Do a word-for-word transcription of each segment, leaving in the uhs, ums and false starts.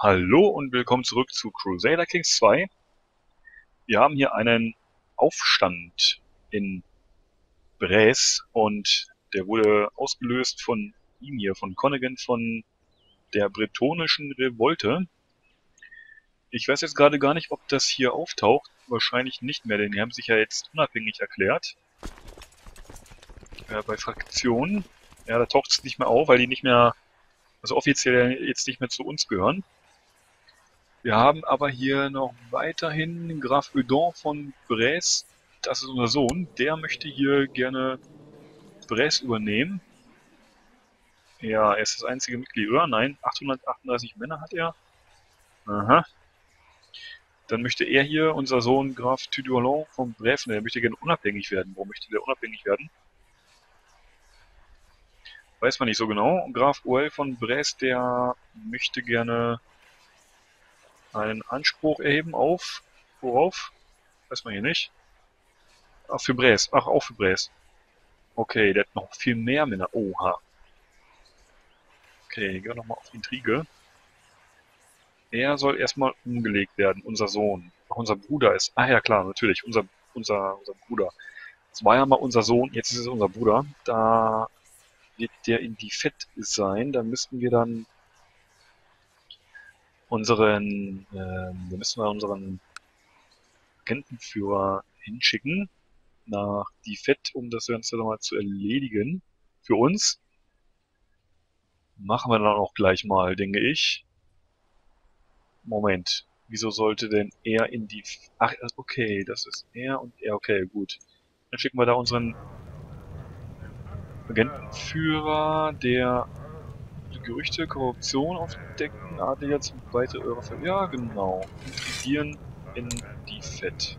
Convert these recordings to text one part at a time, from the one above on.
Hallo und willkommen zurück zu Crusader Kings zwei. Wir haben hier einen Aufstand in Brest und der wurde ausgelöst von ihm hier, von Connegan, von der bretonischen Revolte. Ich weiß jetzt gerade gar nicht, ob das hier auftaucht. Wahrscheinlich nicht mehr, denn die haben sich ja jetzt unabhängig erklärt. Äh, bei Fraktionen. Ja, da taucht es nicht mehr auf, weil die nicht mehr, also offiziell jetzt nicht mehr zu uns gehören. Wir haben aber hier noch weiterhin Graf Eudon von Bresse. Das ist unser Sohn. Der möchte hier gerne Bresse übernehmen. Ja, er ist das einzige Mitglied, oder? Nein, achthundertachtunddreißig Männer hat er. Aha. Dann möchte er hier, unser Sohn Graf Tudorlan von Bresse, der möchte gerne unabhängig werden. Warum möchte der unabhängig werden? Weiß man nicht so genau. Graf Oel von Bresse, der möchte gerne einen Anspruch erheben auf, worauf? Weiß man hier nicht. Ach, für Bresse. Ach, auch für Bresse. Okay, der hat noch viel mehr Männer. Oha. Okay, gehen wir nochmal auf Intrige. Er soll erstmal umgelegt werden, unser Sohn. Ach, unser Bruder ist. Ah ja, klar, natürlich. Unser, unser, unser Bruder. Es war ja mal unser Sohn, jetzt ist es unser Bruder. Da wird der in die Fett sein. Da müssten wir dann unseren, ähm, da müssen wir unseren Agentenführer hinschicken nach die Fett, um das Ganze nochmal zu erledigen. Für uns. Machen wir dann auch gleich mal, denke ich. Moment. Wieso sollte denn er in die... Ach, okay, das ist er und er. Okay, gut. Dann schicken wir da unseren Agentenführer, der Gerüchte, Korruption aufdecken, Adliger zum weitere Irre... Ja, genau. Intrigieren in die Fett.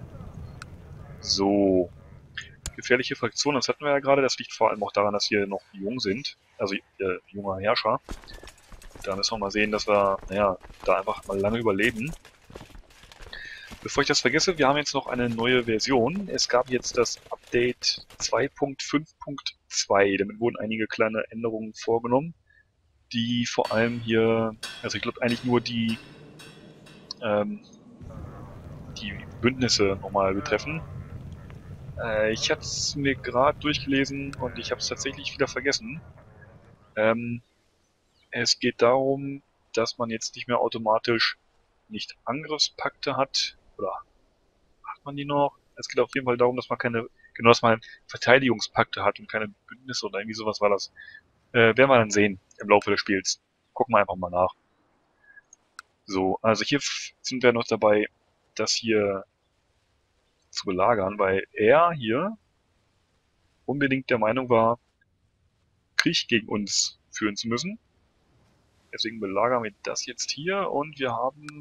So. Gefährliche Fraktion, das hatten wir ja gerade. Das liegt vor allem auch daran, dass wir noch jung sind. Also, äh, junger Herrscher. Da müssen wir mal sehen, dass wir, naja, da einfach mal lange überleben. Bevor ich das vergesse, wir haben jetzt noch eine neue Version. Es gab jetzt das Update zwei Punkt fünf Punkt zwei. Damit wurden einige kleine Änderungen vorgenommen, die vor allem hier, also ich glaube eigentlich nur die, ähm, die Bündnisse nochmal betreffen. Äh, ich habe es mir gerade durchgelesen und ich habe es tatsächlich wieder vergessen. Ähm, es geht darum, dass man jetzt nicht mehr automatisch nicht Angriffspakte hat, oder hat man die noch? Es geht auf jeden Fall darum, dass man keine, genau, dass man Verteidigungspakte hat und keine Bündnisse oder irgendwie sowas war das. Äh, werden wir dann sehen im Laufe des Spiels. Gucken wir einfach mal nach. So, also hier sind wir noch dabei, das hier zu belagern, weil er hier unbedingt der Meinung war, Krieg gegen uns führen zu müssen. Deswegen belagern wir das jetzt hier und wir haben,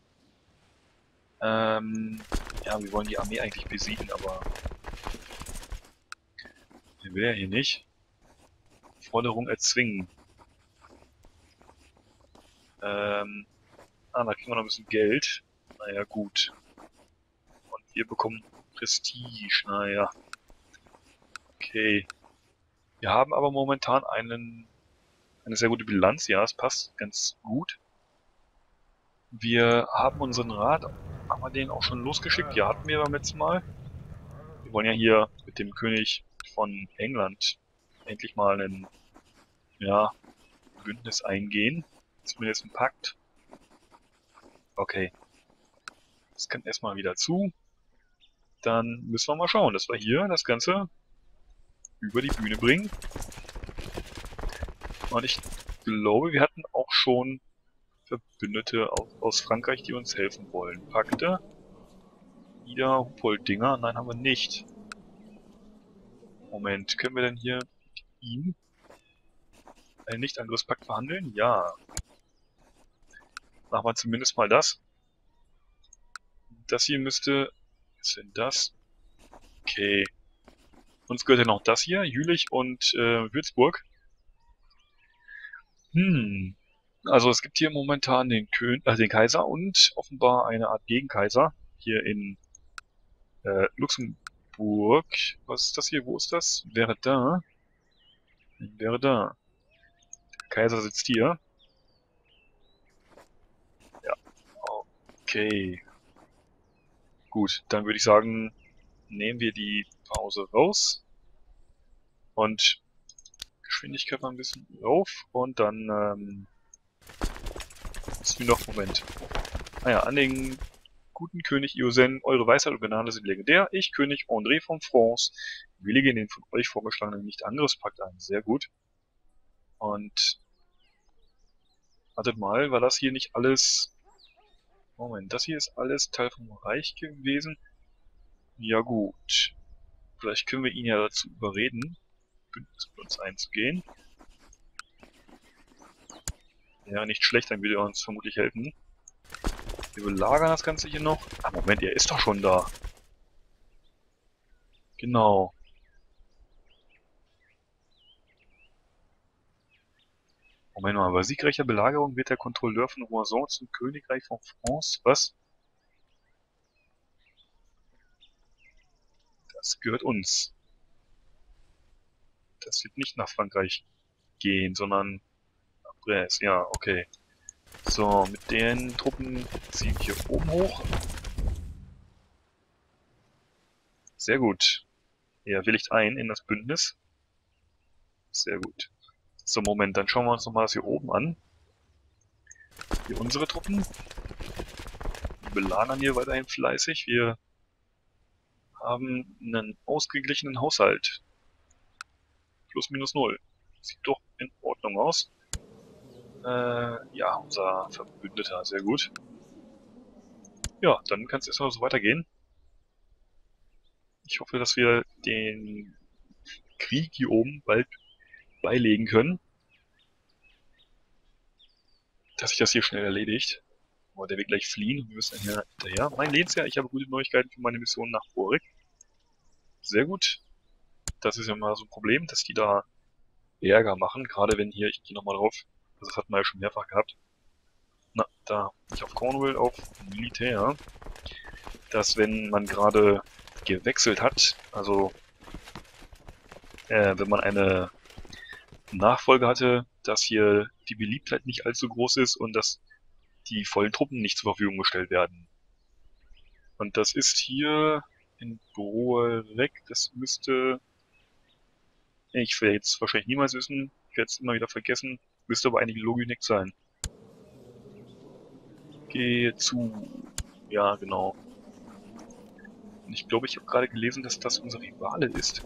ähm, ja, wir wollen die Armee eigentlich besiegen, aber den will er hier nicht. Forderung erzwingen. Ähm, ah, da kriegen wir noch ein bisschen Geld. Naja, gut. Und wir bekommen Prestige. Naja. Okay. Wir haben aber momentan einen, eine sehr gute Bilanz. Ja, es passt ganz gut. Wir haben unseren Rat, haben wir den auch schon losgeschickt? Ja, hatten wir beim letzten Mal. Wir wollen ja hier mit dem König von England endlich mal ein, ja, Bündnis eingehen. Zumindest ein Pakt. Okay. Das kann erstmal wieder zu. Dann müssen wir mal schauen, dass wir hier das Ganze über die Bühne bringen. Und ich glaube, wir hatten auch schon Verbündete aus Frankreich, die uns helfen wollen. Pakte. Ida, Hupoldinger. Nein, haben wir nicht. Moment, können wir denn hier mit ihm einen Nichtangriffspakt verhandeln? Ja. Machen wir zumindest mal das. Das hier müsste... Was ist denn das? Okay. Uns gehört ja noch das hier, Jülich und äh, Würzburg. Hm. Also es gibt hier momentan den, Kön äh, den Kaiser und offenbar eine Art Gegenkaiser hier in äh, Luxemburg. Was ist das hier? Wo ist das? Verdun. Verdun. Der Kaiser sitzt hier. Okay. Gut, dann würde ich sagen, nehmen wir die Pause raus und Geschwindigkeit mal ein bisschen rauf und dann ähm, ist wie noch, Moment. Naja, an den guten König Iosen, eure Weisheit und Gnade sind legendär. Ich, König André von France, willige den von euch vorgeschlagenen Nicht-Angriffspakt ein. Sehr gut. Und wartet mal, war das hier nicht alles... Moment, das hier ist alles Teil vom Reich gewesen? Ja gut. Vielleicht können wir ihn ja dazu überreden, Bündnis mit uns einzugehen. Ja, nicht schlecht, dann würde er uns vermutlich helfen. Wir belagern das Ganze hier noch. Ah, Moment, er ist doch schon da. Genau. Moment mal, bei siegreicher Belagerung wird der Kontrolleur von Roison zum Königreich von France. Was? Das gehört uns. Das wird nicht nach Frankreich gehen, sondern nach Brest. Ja, okay. So, mit den Truppen ziehen wir hier oben hoch. Sehr gut. Er willigt ein in das Bündnis. Sehr gut. So, Moment, dann schauen wir uns nochmal das hier oben an. Hier unsere Truppen. Die belagern hier weiterhin fleißig. Wir haben einen ausgeglichenen Haushalt. Plus minus null. Sieht doch in Ordnung aus. Äh, ja, unser Verbündeter, sehr gut. Ja, dann kann es erstmal so weitergehen. Ich hoffe, dass wir den Krieg hier oben bald beilegen können. Dass sich das hier schnell erledigt. Aber der wird gleich fliehen und wir müssen hier hinterher. Mein Lehnsherr, ich habe gute Neuigkeiten für meine Mission nach Borik. Sehr gut. Das ist ja mal so ein Problem, dass die da Ärger machen. Gerade wenn hier, ich gehe nochmal drauf, also das hatten wir ja schon mehrfach gehabt. Na, da, nicht auf Cornwall, auf Militär. Dass wenn man gerade gewechselt hat, also äh, wenn man eine Nachfolge hatte, dass hier die Beliebtheit nicht allzu groß ist und dass die vollen Truppen nicht zur Verfügung gestellt werden. Und das ist hier in Borek, das müsste, ich werde jetzt wahrscheinlich niemals wissen, ich werde es immer wieder vergessen, müsste aber eigentlich Loginek sein. Gehe zu, ja genau. Und ich glaube, ich habe gerade gelesen, dass das unser Rivale ist.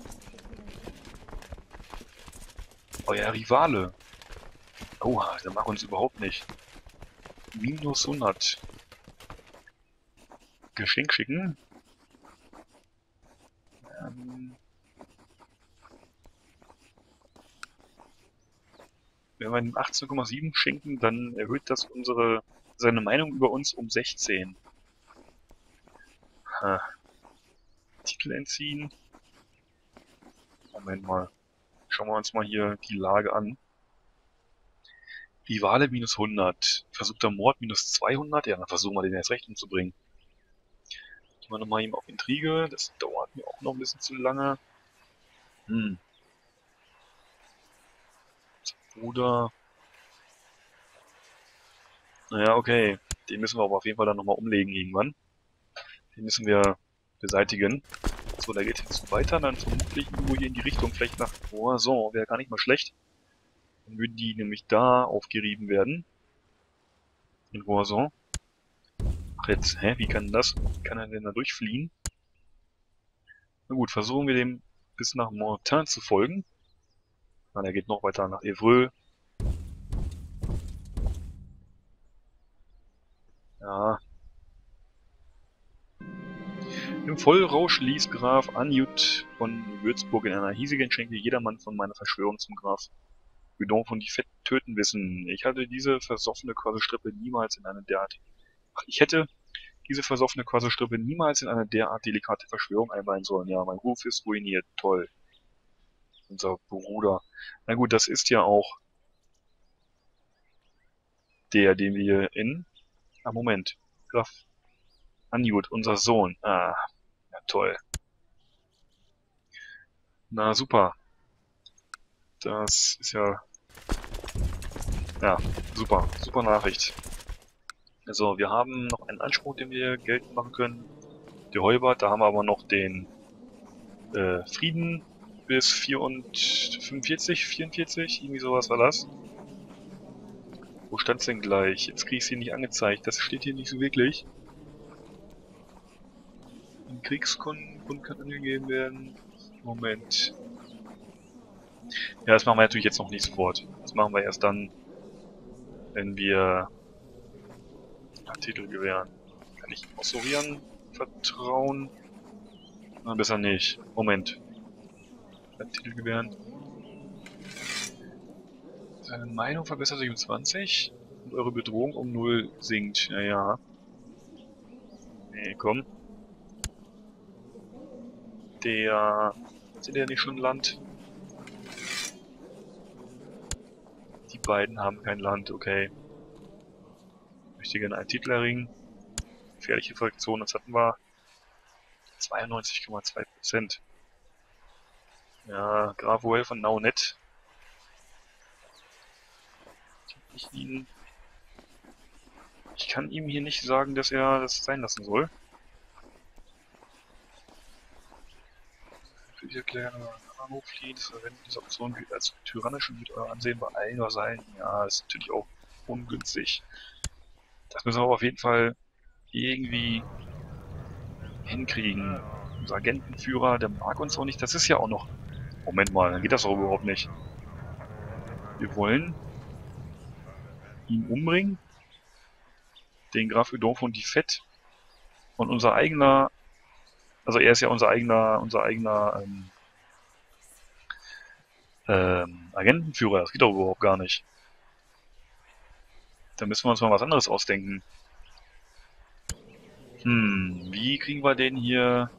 Euer Rivale. Oha, der mag uns überhaupt nicht. Minus hundert. Geschenk schicken. Ähm, wenn wir ihm achtzehn Komma sieben schenken, dann erhöht das unsere seine Meinung über uns um sechzehn. Ha. Titel entziehen. Moment mal. Schauen wir uns mal hier die Lage an. Rivale minus hundert. Versuchter Mord minus zweihundert. Ja, dann versuchen wir den erst recht umzubringen. Gehen wir nochmal ihm auf Intrige. Das dauert mir auch noch ein bisschen zu lange. Hm. Bruder. Naja, okay. Den müssen wir aber auf jeden Fall dann nochmal umlegen irgendwann. Den müssen wir beseitigen. So, da geht es jetzt weiter. Dann vermutlich irgendwo hier in die Richtung. Vielleicht nach Roison. Wäre gar nicht mal schlecht. Dann würden die nämlich da aufgerieben werden. In Roison. Ach jetzt, hä? Wie kann das? Wie kann er denn da durchfliehen? Na gut, versuchen wir dem bis nach Mortain zu folgen. Na, der geht noch weiter nach Evreux. Ja. Im Vollrausch ließ Graf Anjut von Würzburg in einer hiesigen Schenke jedermann von meiner Verschwörung zum Graf Gudon von die Fett töten wissen. Ich hatte diese versoffene Quasselstrippe niemals in eine derart... Ach, ich hätte diese versoffene Quasselstrippe niemals in eine derart delikate Verschwörung einweihen sollen. Ja, mein Ruf ist ruiniert. Toll. Unser Bruder. Na gut, das ist ja auch der, den wir in... Ah, Moment. Graf Anjut, unser Sohn. Ah, ja toll. Na super. Das ist ja... Ja, super. Super Nachricht. Also, wir haben noch einen Anspruch, den wir geltend machen können. Die Heubert, da haben wir aber noch den äh, Frieden bis fünfundvierzig, vierundvierzig, irgendwie sowas war das. Wo stand's denn gleich? Jetzt krieg ich sie nicht angezeigt. Das steht hier nicht so wirklich. Ein Kriegskunden kann angegeben werden. Moment. Ja, das machen wir natürlich jetzt noch nicht sofort. Das machen wir erst dann, wenn wir Titel gewähren. Kann ich Ossorieren vertrauen? Na, besser nicht. Moment. Titel gewähren. Seine Meinung verbessert sich um zwanzig und eure Bedrohung um null sinkt. Ja, ja. Nee, komm. Der... Sind der nicht schon Land? Die beiden haben kein Land, okay. Ich möchte gerne einen Titel erringen. Gefährliche Fraktion, das hatten wir. zweiundneunzig Komma zwei Prozent. Ja, Gravuel von Naunet. Ich ihn... Ich kann ihm hier nicht sagen, dass er das sein lassen soll. Für die Erklärung Anruflied, verwenden diese Option gilt als tyrannisch und mit euer Ansehen bei allen Vasallen. Ja, ist natürlich auch ungünstig. Das müssen wir aber auf jeden Fall irgendwie hinkriegen. Unser Agentenführer, der mag uns auch nicht. Das ist ja auch noch... Moment mal, dann geht das auch überhaupt nicht. Wir wollen ihn umbringen. Den Graf Udon von die Fett. Und unser eigener... Also er ist ja unser eigener... Unser eigener... Ähm, ähm, Agentenführer. Das geht doch überhaupt gar nicht. Da müssen wir uns mal was anderes ausdenken. Hm, wie kriegen wir den hier...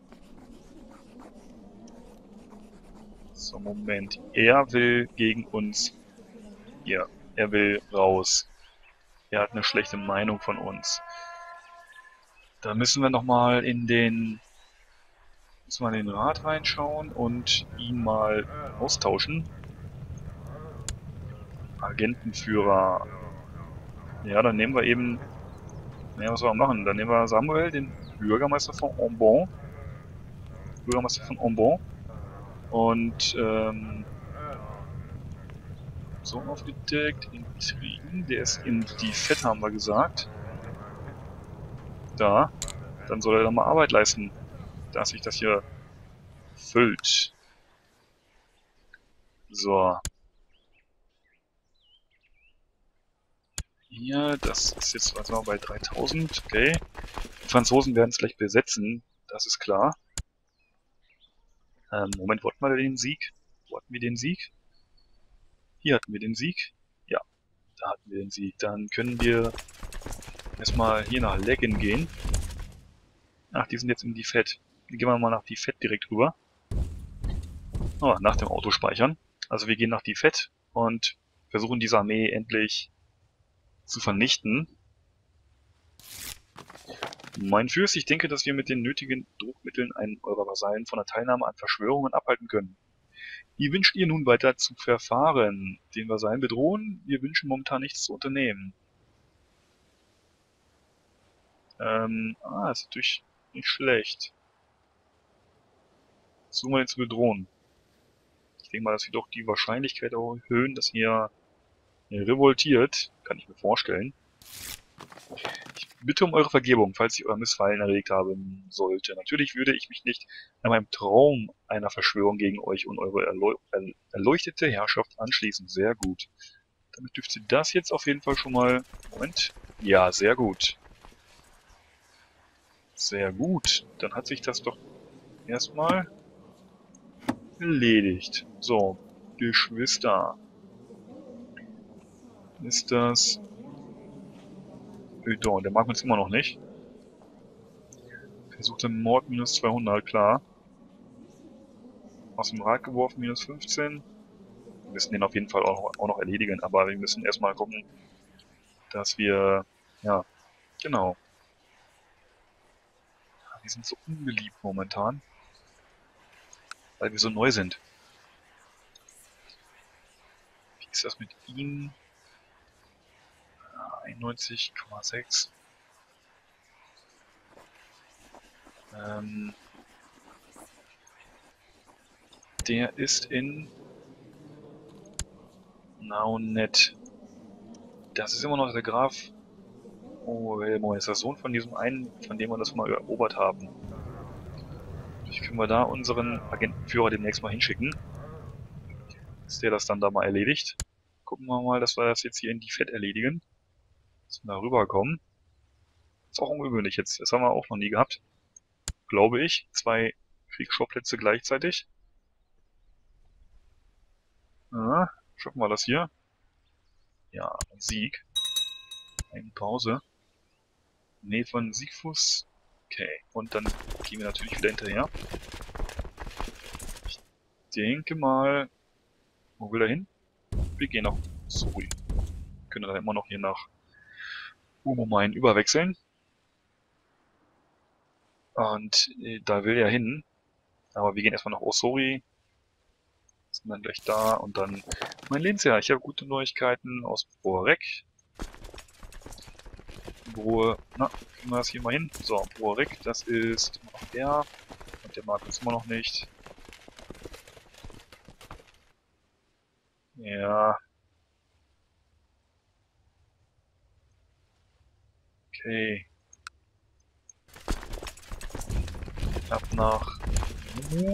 So, Moment. Er will gegen uns... Hier. Er will raus. Er hat eine schlechte Meinung von uns. Da müssen wir nochmal in den... Müssen wir in den Rat reinschauen und ihn mal austauschen. Agentenführer. Ja, dann nehmen wir eben... Naja, was soll wir machen? Dann nehmen wir Samuel, den Bürgermeister von Ambon. Bürgermeister von Ambon. Und, ähm... so aufgedeckt, Intrigen, der ist in die Fett, haben wir gesagt. Da. Dann soll er da mal Arbeit leisten, dass sich das hier füllt. So. Hier, das ist jetzt also bei dreitausend, okay. Die Franzosen werden es gleich besetzen, das ist klar. Ähm, Moment, wo hatten wir den Sieg? Wo hatten wir den Sieg? Hier hatten wir den Sieg. Ja, da hatten wir den Sieg. Dann können wir erstmal hier nach Leggen gehen. Ach, die sind jetzt in die Fett. Dann gehen wir mal nach die Fett direkt rüber. Oh, nach dem Auto speichern. Also wir gehen nach die Fett und versuchen diese Armee endlich zu vernichten. Mein Fürst, ich denke, dass wir mit den nötigen Druckmitteln einen eurer Vasallen von der Teilnahme an Verschwörungen abhalten können. Wie wünscht ihr nun weiter zu verfahren? Den Vasallen bedrohen? Wir wünschen momentan nichts zu unternehmen. Ähm, ah, ist natürlich nicht schlecht. Versuchen wir den zu bedrohen. Ich denke mal, dass wir doch die Wahrscheinlichkeit erhöhen, dass ihr revoltiert. Kann ich mir vorstellen. Ich bitte um eure Vergebung, falls ich euer Missfallen erregt haben sollte. Natürlich würde ich mich nicht an meinem Traum einer Verschwörung gegen euch und eure erleu erleuchtete Herrschaft anschließen. Sehr gut. Damit dürfte das jetzt auf jeden Fall schon mal... Moment. Ja, sehr gut. Sehr gut. Dann hat sich das doch erstmal erledigt. So, Geschwister. Ist das... Udon, der mag uns immer noch nicht. Versuchte Mord minus zweihundert, klar. Aus dem Rad geworfen minus fünfzehn. Wir müssen den auf jeden Fall auch noch, auch noch erledigen, aber wir müssen erstmal gucken, dass wir... Ja, genau. Wir sind so unbeliebt momentan, weil wir so neu sind. Wie ist das mit ihm? neunundneunzig Komma sechs. Ähm, der ist in Naunet. Das ist immer noch der Graf. Oh, Moment, ist das Sohn von diesem einen, von dem wir das mal erobert haben. Vielleicht können wir da unseren Agentenführer demnächst mal hinschicken. Ist der das dann da mal erledigt? Gucken wir mal, dass wir das jetzt hier in die Fett erledigen. Dass wir da rüberkommen. Ist auch ungewöhnlich jetzt. Das haben wir auch noch nie gehabt. Glaube ich. Zwei Kriegsschauplätze gleichzeitig. Ja, schaffen wir das hier? Ja, Sieg. Eine Pause. Nee, von Siegfuss. Okay, und dann gehen wir natürlich wieder hinterher. Ich denke mal... Wo will er hin? Wir gehen nach Suri. Können dann immer noch hier nach Umomain überwechseln. Und äh, da will er hin. Aber wir gehen erstmal nach Osori. Sind dann gleich da und dann mein Lebensjahr. Ich habe gute Neuigkeiten aus Borek. Bro, na, kriegen wir das hier mal hin? So, Borek, das ist immer noch der. Und der mag uns immer noch nicht. Ja. Okay. Ab nach Mumu.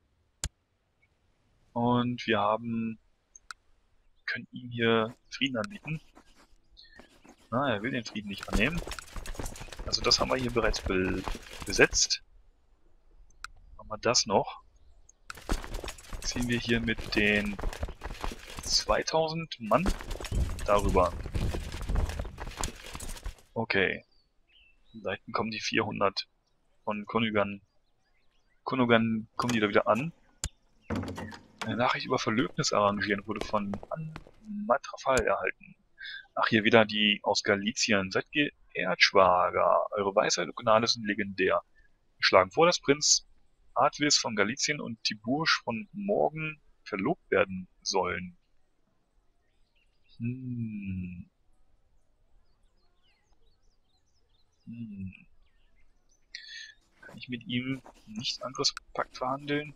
Und wir haben... können ihm hier Frieden anbieten. Na, er will den Frieden nicht annehmen. Also das haben wir hier bereits be besetzt. Haben wir das noch. Ziehen wir hier mit den zweitausend Mann darüber. Okay. Da hinten kommen die vierhundert von Konugan. Konugan kommen die da wieder an. Eine Nachricht über Verlöbnis arrangieren wurde von Matrafal erhalten. Ach, hier wieder die aus Galizien. Seid geehrt, Schwager. Eure Weisheit und Gnade sind legendär. Wir schlagen vor, dass Prinz Advis von Galizien und Tibursch von Morgen verlobt werden sollen. Hm. Hm. Kann ich mit ihm nicht Angriffspakt verhandeln?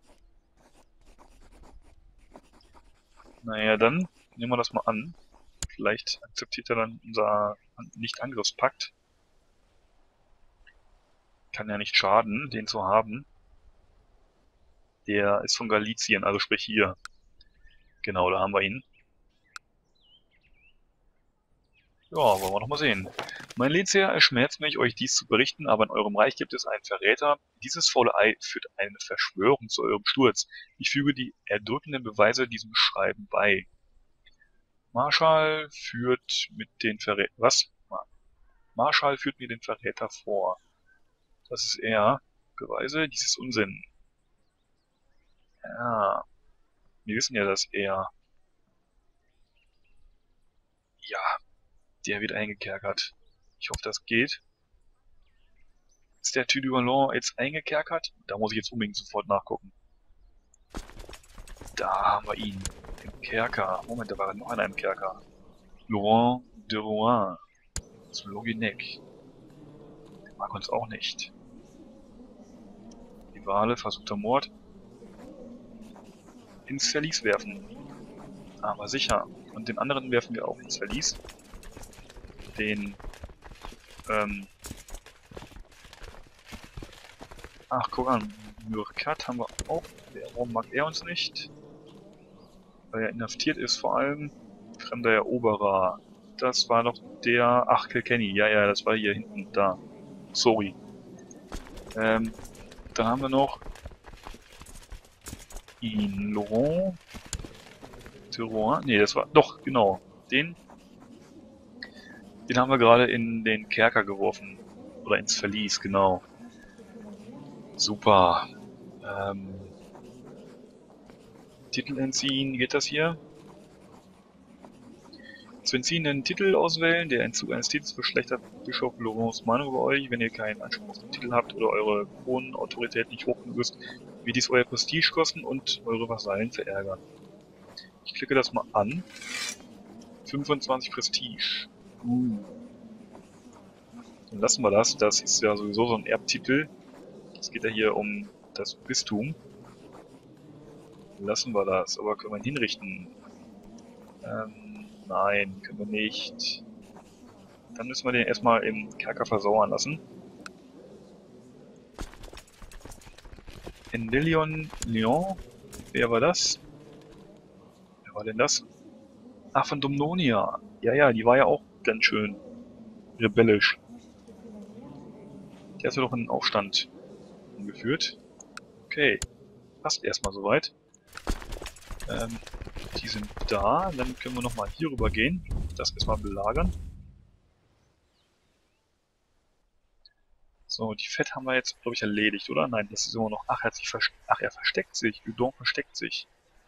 Naja, dann nehmen wir das mal an. Vielleicht akzeptiert er dann unser Nicht-Angriffspakt. Kann ja nicht schaden, den zu haben. Der ist von Galizien, also sprich hier. Genau, da haben wir ihn. Ja, wollen wir doch mal sehen. Mein Lehnsherr, es schmerzt mich, euch dies zu berichten, aber in eurem Reich gibt es einen Verräter. Dieses faule Ei führt eine Verschwörung zu eurem Sturz. Ich füge die erdrückenden Beweise diesem Schreiben bei. Marschall führt mit den Verräter... Was? Marschall führt mir den Verräter vor. Das ist er. Beweise, dies ist Unsinn. Ja. Wir wissen ja, dass er... Ja. Der wird eingekerkert. Ich hoffe, das geht. Ist der Tüdüvalon jetzt eingekerkert? Da muss ich jetzt unbedingt sofort nachgucken. Da haben wir ihn. Im Kerker. Moment, da war noch einer im Kerker. Laurent de Rouen. Zu Loginec. Der mag uns auch nicht. Die Wale, versuchter Mord. Ins Verlies werfen. Aber sicher. Und den anderen werfen wir auch ins Verlies. Den, ähm... Ach, guck an. Mürkat haben wir auch. Warum mag er uns nicht? Weil er inhaftiert ist, vor allem. Fremder Eroberer. Das war doch der... Ach, Kilkenny. Ja, ja, das war hier hinten. Da. Sorry. Ähm, dann haben wir noch... ihn. Laurent. Tyroin. Nee, das war... Doch, genau. Den... Den haben wir gerade in den Kerker geworfen. Oder ins Verlies, genau. Super. Ähm, Titel entziehen, geht das hier? Zu entziehenden Titel auswählen. Der Entzug eines Titels verschlechtert Bischof Laurents Meinung über euch. Wenn ihr keinen Anspruch auf den Titel habt oder eure Kronenautorität nicht hoch genug ist, wird dies euer Prestige kosten und eure Vasallen verärgern. Ich klicke das mal an. fünfundzwanzig Prestige. Uh. Dann lassen wir das. Das ist ja sowieso so ein Erbtitel. Es geht ja hier um das Bistum. Lassen wir das. Aber können wir ihn hinrichten? Ähm, nein, können wir nicht. Dann müssen wir den erstmal im Kerker versauern lassen. Endelion Lyon. Wer war das? Wer war denn das? Ach, von Domnonia. Ja, ja, die war ja auch ganz schön rebellisch. Die hat ja doch einen Aufstand geführt. Okay, passt erstmal soweit. Ähm, die sind da. Dann können wir nochmal hier rüber gehen. Das erstmal belagern. So, die Fett haben wir jetzt, glaube ich, erledigt, oder? Nein, das ist immer noch... Ach, er, hat sich vers Ach, er versteckt sich. Udon versteckt sich.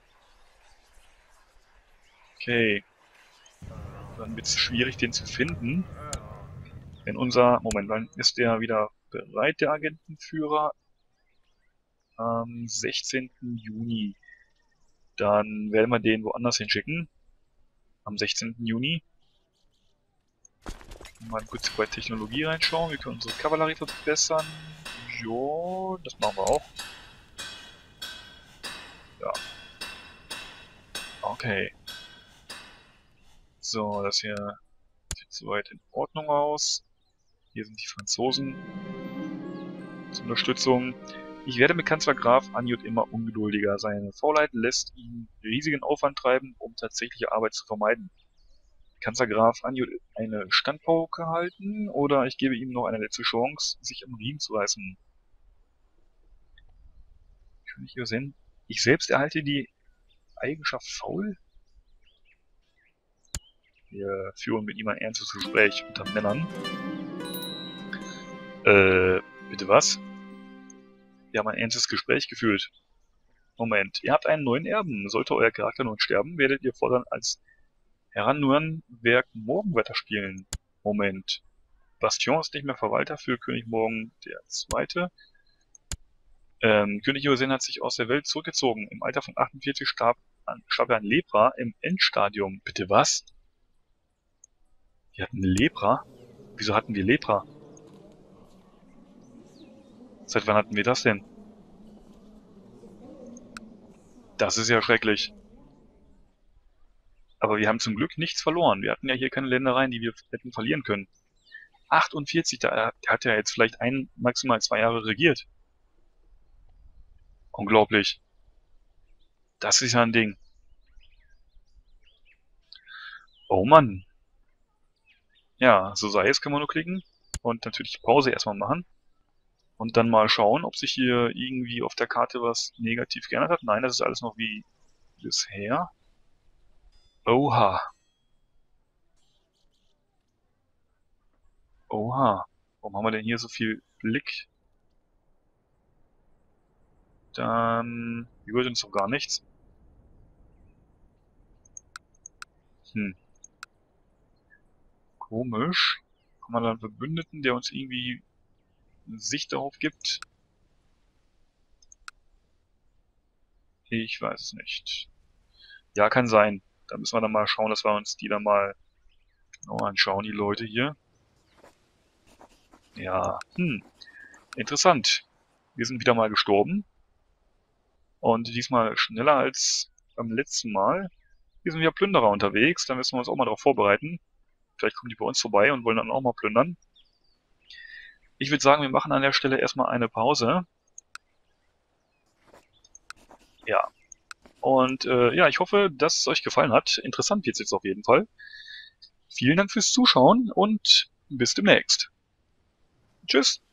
Okay. Dann wird es schwierig, den zu finden. Denn unser... Moment, wann ist der wieder bereit, der Agentenführer? Am sechzehnten Juni. Dann werden wir den woanders hinschicken. Am sechzehnten Juni. Mal kurz bei Technologie reinschauen. Wir können unsere Kavallerie verbessern. Jo, das machen wir auch. Ja. Okay. So, das hier sieht soweit in Ordnung aus. Hier sind die Franzosen zur Unterstützung. Ich werde mit Kanzler Graf Anjou immer ungeduldiger. Seine Faulheit lässt ihn riesigen Aufwand treiben, um tatsächliche Arbeit zu vermeiden. Kanzler Graf Anjou eine Standpauke halten oder ich gebe ihm noch eine letzte Chance, sich am Riemen zu reißen. Kann ich hier sehen? Ich selbst erhalte die Eigenschaft faul? Wir führen mit ihm ein ernstes Gespräch unter Männern. Äh, bitte was? Wir haben ein ernstes Gespräch geführt. Moment, ihr habt einen neuen Erben. Sollte euer Charakter nun sterben, werdet ihr fortan als Herannurenwerk Morgenwetter spielen. Moment. Bastion ist nicht mehr Verwalter für König Morgen der Zweite. Ähm, König Josen hat sich aus der Welt zurückgezogen. Im Alter von achtundvierzig starb, an, starb er an Lepra im Endstadium. Bitte was? Wir hatten Lepra? Wieso hatten wir Lepra? Seit wann hatten wir das denn? Das ist ja schrecklich. Aber wir haben zum Glück nichts verloren. Wir hatten ja hier keine Ländereien, die wir hätten verlieren können. achtundvierzig, der hat ja jetzt vielleicht ein, maximal zwei Jahre regiert. Unglaublich. Das ist ja ein Ding. Oh Mann. Ja, so sei es, können wir nur klicken. Und natürlich Pause erstmal machen. Und dann mal schauen, ob sich hier irgendwie auf der Karte was negativ geändert hat. Nein, das ist alles noch wie bisher. Oha. Oha. Warum haben wir denn hier so viel Blick? Dann gehört uns doch gar nichts. Hm. Komisch. Haben wir da einen Verbündeten, der uns irgendwie Sicht darauf gibt? Ich weiß es nicht. Ja, kann sein. Da müssen wir dann mal schauen, dass wir uns die dann mal genau anschauen, die Leute hier. Ja, hm. Interessant. Wir sind wieder mal gestorben. Und diesmal schneller als beim letzten Mal. Hier sind wieder Plünderer unterwegs. Da müssen wir uns auch mal darauf vorbereiten. Vielleicht kommen die bei uns vorbei und wollen dann auch mal plündern. Ich würde sagen, wir machen an der Stelle erstmal eine Pause. Ja. Und äh, ja, ich hoffe, dass es euch gefallen hat. Interessant wird es jetzt auf jeden Fall. Vielen Dank fürs Zuschauen und bis demnächst. Tschüss.